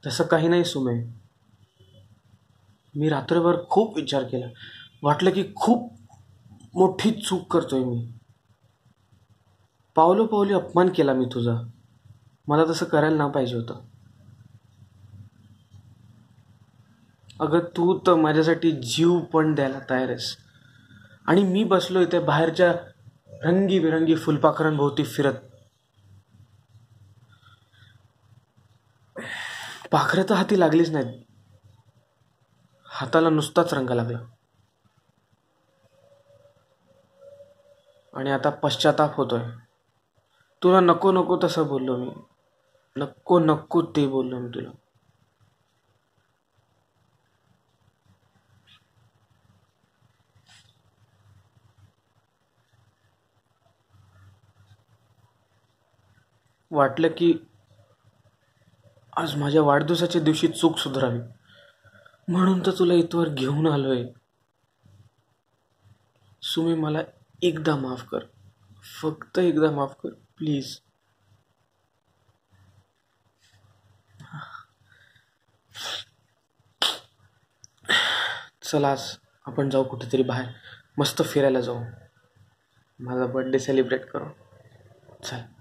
तसं काही नाही सुमे. मी रात्रभर खूप विचार केला. वाटलं की खूप मोठी चूक करतोय मी. पावलोपावली अपमान केला मी तुझा. मला तसं करायला ना पाहिजे होतं. अगं तू तर माझ्यासाठी जीव पण द्यायला तयार आहेस. आणि मी बसलो इथे बाहेरच्या रंगीबिरंगी फुलपाखरांभोवती फिरत. पाखरं तर हाती लागलीच नाहीत. हाताला नुसताच रंग लागला. आणि आता पश्चाताप होतोय. तुला नको नको तसं बोललो मी. नको नको ते बोललो मी तुला. वाटलं की आज माझ्या वाढदिवसाच्या दिवशी चूक सुधारावी, म्हणून तर तुला इथवर घेऊन आलोय. सुमी, मला एकदा माफ कर. फक्त एकदा माफ कर प्लीज. चला आज आपण जाऊ कुठेतरी बाहेर, मस्त फिरायला जाऊ. माझा बर्थडे सेलिब्रेट करू. चल.